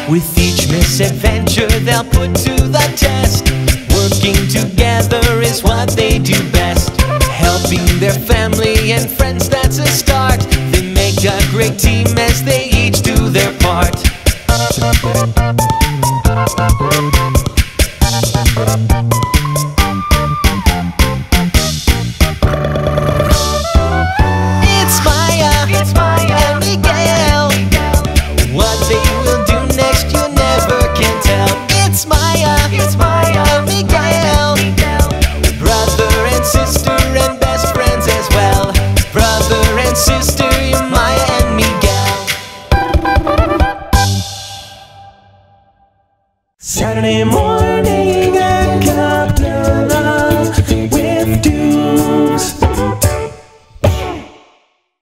With each misadventure they'll put to the test. Working together is what they do best. Helping their family and friends, that's a start. They make a great team as they each do their part. It's Maya and Miguel. What they will do next you never can tell. It's Maya and Miguel. Brother and sister and best friends as well. Brother and sister, Maya and Miguel. Saturday morning.